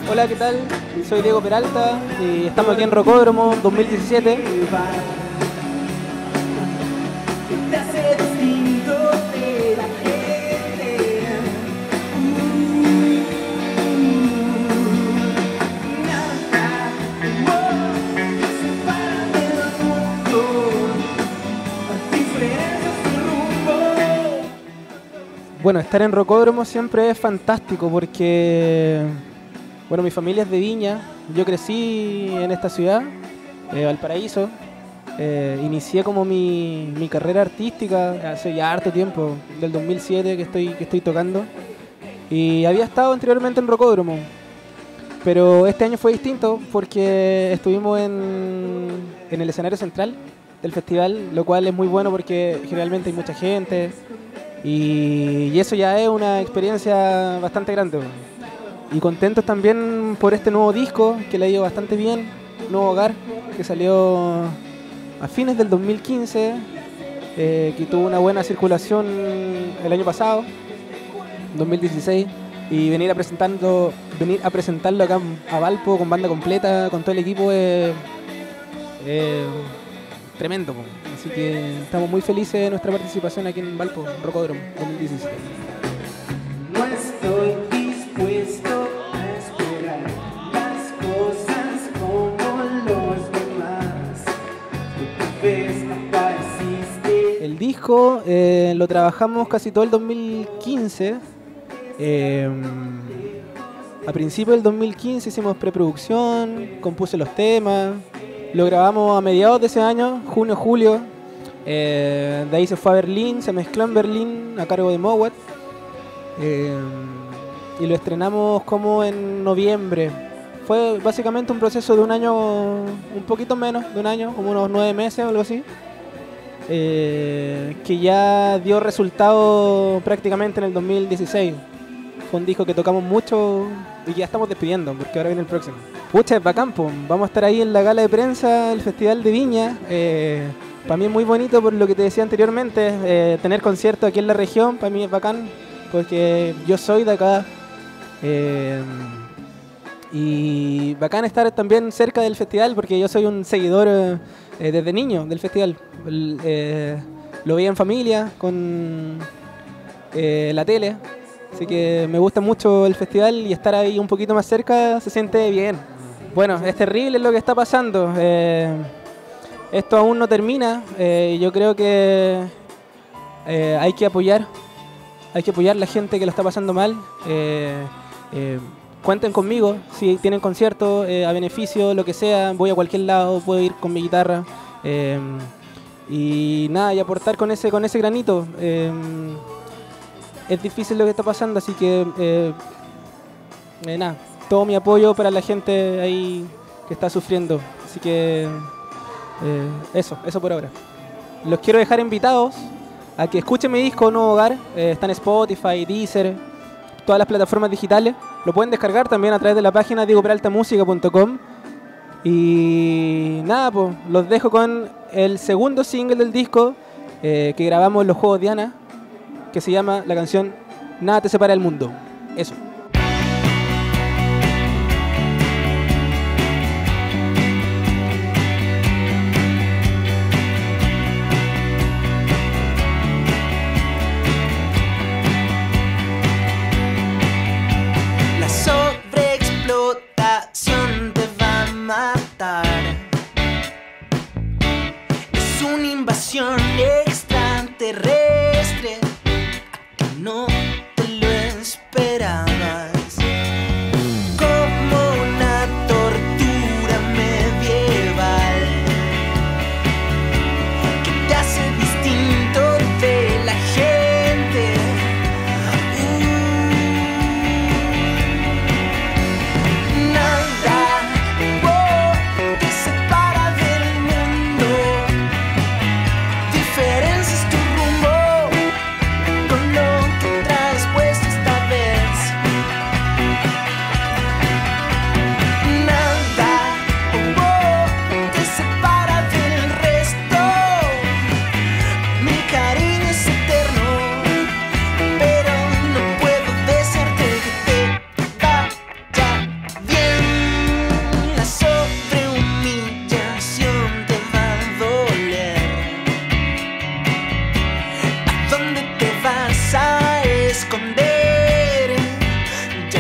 Hola, ¿qué tal? Soy Diego Peralta y estamos aquí en Rocódromo 2017. Bueno, estar en Rocódromo siempre es fantástico porque, bueno, mi familia es de Viña, yo crecí en esta ciudad, Valparaíso, inicié como mi carrera artística hace ya harto tiempo, del 2007 que estoy tocando, y había estado anteriormente en Rocódromo, pero este año fue distinto porque estuvimos en el escenario central del festival, lo cual es muy bueno porque generalmente hay mucha gente. Y eso ya es una experiencia bastante grande. Y contentos también por este nuevo disco que le ha ido bastante bien, Nuevo Hogar, que salió a fines del 2015, que tuvo una buena circulación el año pasado, 2016, y venir a presentarlo acá a Valpo con banda completa, con todo el equipo, es tremendo. Así que estamos muy felices de nuestra participación aquí en Valpo, Rocódromo 2017. No estoy dispuesto a esperar las cosas como los demás. Tú ves, apareciste. El disco lo trabajamos casi todo el 2015. A principios del 2015 hicimos preproducción, compuse los temas. Lo grabamos a mediados de ese año, junio, julio. De ahí se fue a Berlín, se mezcló en Berlín a cargo de Mowat. Y lo estrenamos como en noviembre. Fue básicamente un proceso de un año, un poquito menos de un año, como unos 9 meses o algo así. Que ya dio resultado prácticamente en el 2016. Fue un disco que tocamos mucho y que ya estamos despidiendo porque ahora viene el próximo. Pucha, es bacán, po. Vamos a estar ahí en la gala de prensa del Festival de Viña. Para mí es muy bonito por lo que te decía anteriormente, tener conciertos aquí en la región, para mí es bacán porque yo soy de acá. Y bacán estar también cerca del festival porque yo soy un seguidor desde niño del festival. Lo veía en familia, con la tele. Así que me gusta mucho el festival y estar ahí un poquito más cerca se siente bien. Bueno, es terrible lo que está pasando. Esto aún no termina. Yo creo que hay que apoyar a la gente que lo está pasando mal. Cuenten conmigo si tienen conciertos a beneficio, lo que sea. Voy a cualquier lado, puedo ir con mi guitarra. Y nada, y aportar con ese granito. Es difícil lo que está pasando, así que nada, todo mi apoyo para la gente ahí que está sufriendo. Así que eso por ahora. Los quiero dejar invitados a que escuchen mi disco Nuevo Hogar. Está en Spotify, Deezer, todas las plataformas digitales. Lo pueden descargar también a través de la página diegoperaltamusica.com. Y nada, pues los dejo con el segundo single del disco que grabamos en los Juegos Diana, que se llama la canción Nada te separa del mundo. Eso.